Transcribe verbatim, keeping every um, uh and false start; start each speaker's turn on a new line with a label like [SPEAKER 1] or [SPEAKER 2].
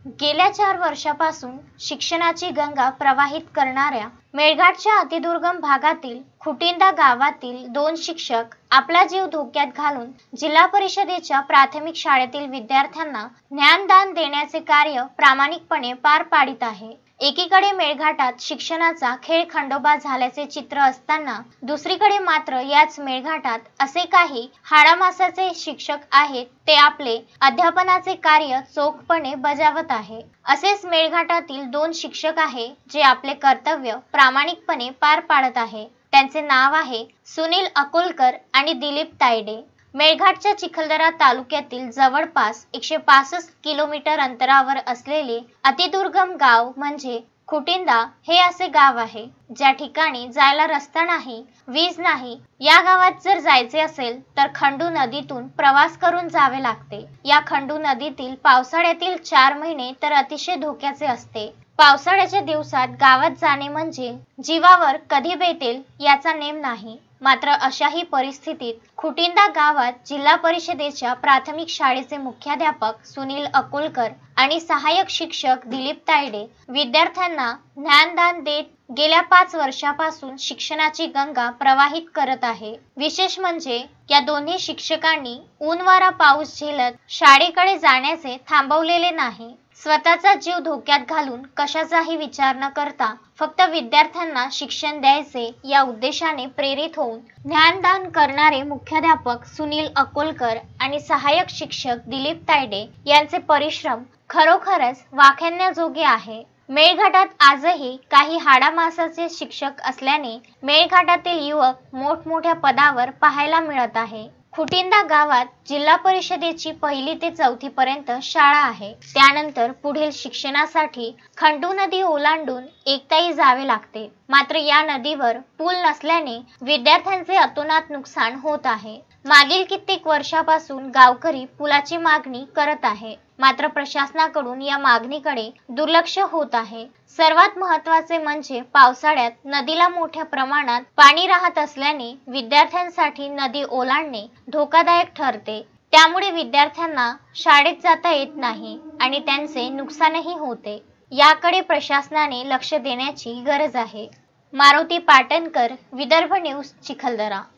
[SPEAKER 1] गेल्या चार वर्षापासून शिक्षणाची गंगा प्रवाहित करणाऱ्या मेळघाटच्या अतिदुर्गम भागातील खुटिंदा गावातील दोन शिक्षक आपला जीव धोक्यात घालून जिल्हा परिषदेच्या प्राथमिक शाळेतील विद्यार्थ्यांना ज्ञानदान देण्याचे कार्य प्रामाणिकपणे पार पाडित आहे। एकीकडे मेळघाटात शिक्षणाचा खेळ खंडोबा झाल्याचे चित्र असताना दुसरीकडे मात्र याच मेळघाटात असे काही हाडामासाचे शिक्षक आहेत ते आपले अध्यापनाचे कार्य चोखपणे बजावत आहे। असेच मेळघाटातील दोन शिक्षक आहे जे आपले कर्तव्य प्रामाणिकपणे पार पाडत आहे। त्यांचे नाव आहे सुनील अकोलकर आणि दिलीप तायडे। मेळघाटच्या चिखलदरा तालुक्यातील जवळपास एकशे पासष्ट किलोमीटर अंतरावर असलेले अतिदुर्गम गाव म्हणजे खुटिंदा हे असे गाव आहे ज्या ठिकाणी जायला रस्ता नाही, वीज नाही। या गावात जर जायचे असेल तर खंडू नदीतून प्रवास करून जावे लागते। या खंडू नदीतील पावसाळ्यातील चार महिने तर अतिशय धोक्याचे असते। पावसाळ्याच्या दिवसात गावात जाणे म्हणजे जीवावर कधी बेतेल याचा नेम नाही। मात्र अशाही परिस्थितीत खुटिंदा गावात जिल्हा परिषदेच्या प्राथमिक शाळेचे मुख्याध्यापक सुनील अकोलकर आणि सहाय्यक शिक्षक दिलीप तायडे विद्यार्थ्यांना ज्ञानदान देत गेल्या पाच वर्षापासून शिक्षणाची गंगा प्रवाहित करत आहे। विशेष म्हणजे या दोन्ही शिक्षकांनी ऊन वारा पाऊस झेलत शाळेकडे जाण्याचे थांबवलेले नाही। स्वतःचा जीव धोक्यात घालून कशाचाही विचार न करता फक्त विद्यार्थ्यांना शिक्षण द्यायचे या उद्देशाने प्रेरित होऊन ज्ञानदान करणारे मुख्याध्यापक सुनील अकोलकर आणि सहाय्यक शिक्षक दिलीप तायडे यांचे परिश्रम खरोखरच वाखाणण्याजोगे आहे। मेळघाटात आजही काही हाडामासाचे शिक्षक असल्याने मेळघाटातील युवक मोठमोठ्या पदावर पाहायला मिळत आहे। खुटिंदा गावात जिल्हा परिषदेची पहिली ते चौथी पर्यंत शाळा आहे। त्यानंतर पुढील शिक्षणासाठी खंडू नदी ओलांडून एकताई जावे लागते। मात्र या नदीवर पूल नसल्याने विद्यार्थ्यांचे अतोनात नुकसान होत आहे। मागील कित्येक वर्षापासून गावकरी पुलाची मागणी करत आहे, मात्र प्रशासनाकडून या मागणीकडे दुर्लक्ष होत आहे। सर्वात महत्त्वाचे म्हणजे पावसाळ्यात नदीला मोठ्या प्रमाणात पाणी राहत असल्याने विद्यार्थ्यांसाठी नदी ओलांडणे धोकादायक ठरते। त्यामुळे विद्यार्थ्यांना शाळेत जाता येत नाही आणि त्यांचे नुकसानही होते। याकडे प्रशासनाने लक्ष देण्याची गरज आहे। मारुती पाटणकर, विदर्भ न्यूज, चिखलदरा।